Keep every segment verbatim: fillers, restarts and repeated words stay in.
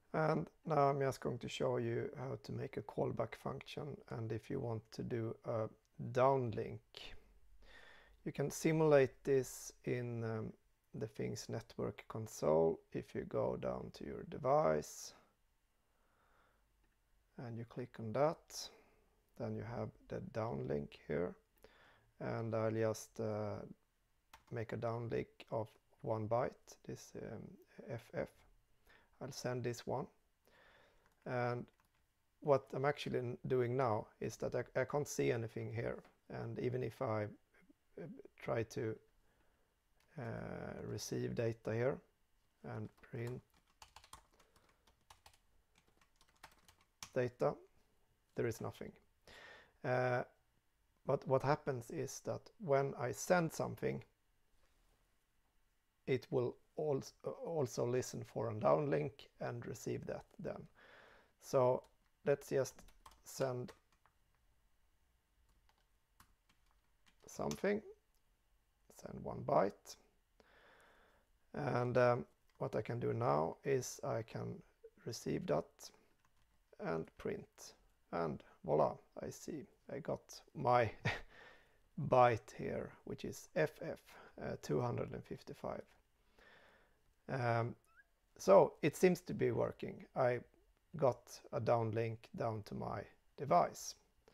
And now I'm just going to show you how to make a callback function, and if you want to do a downlink. You can simulate this in um, the Things Network console. If you go down to your device and you click on that, then you have the downlink here, and I'll just uh, make a downlink of one byte, this um, F F. I'll send this one, and what I'm actually doing now is that I, I can't see anything here, and even if I try to uh, receive data here and print data, there is nothing. Uh, but what happens is that when I send something, it will also, also listen for a downlink and receive that then. So let's just send something, send one byte, and um, what I can do now is I can receive that and print, and voila, I see I got my byte here, which is F F uh, two hundred fifty-five. Um, so it seems to be working. I got a downlink down to my device.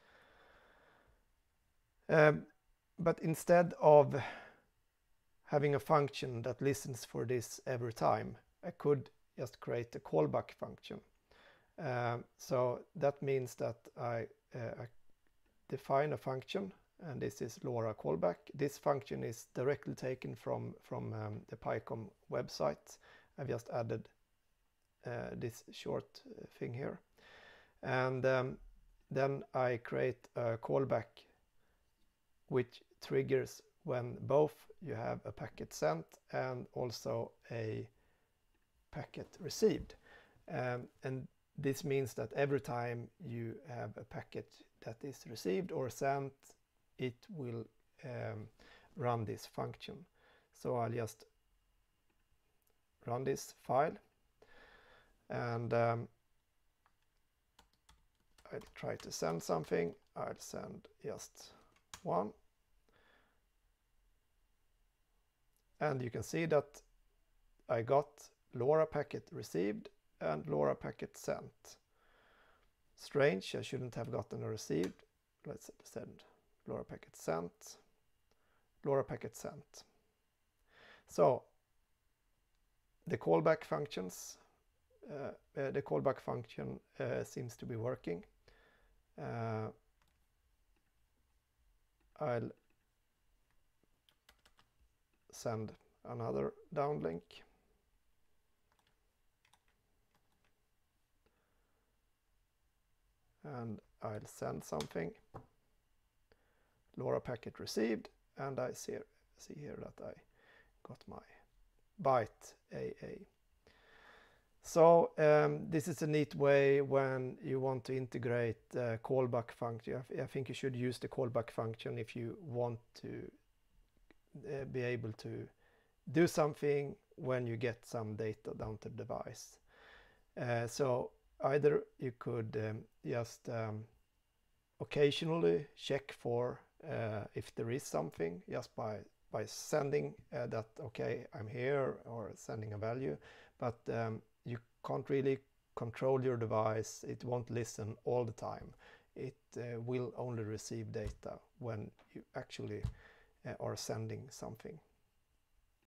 Um, but instead of having a function that listens for this every time, I could just create a callback function. Um, so that means that I, uh, I define a function, and this is LoRa callback. This function is directly taken from, from um, the PyCom website. I've just added uh, this short thing here. And um, then I create a callback which triggers when both you have a packet sent and also a packet received. Um, and this means that every time you have a packet that is received or sent, it will um, run this function. So I'll just run this file, and um, I'll try to send something. I'll send just one. And you can see that I got LoRa packet received and LoRa packet sent. Strange, I shouldn't have gotten a received. Let's send LoRa packet sent, LoRa packet sent. So the callback functions, uh, uh, the callback function uh, seems to be working. Uh, I'll send another downlink. And I'll send something. LoRa packet received, and I see, see here that I got my byte A A. So um, this is a neat way when you want to integrate uh, callback function. I think you should use the callback function if you want to uh, be able to do something when you get some data down to the device. Uh, so either you could um, just um, occasionally check for uh, if there is something just by by sending uh, that, okay, I'm here, or sending a value, but um, you can't really control your device. It won't listen all the time. It uh, will only receive data when you actually uh, are sending something.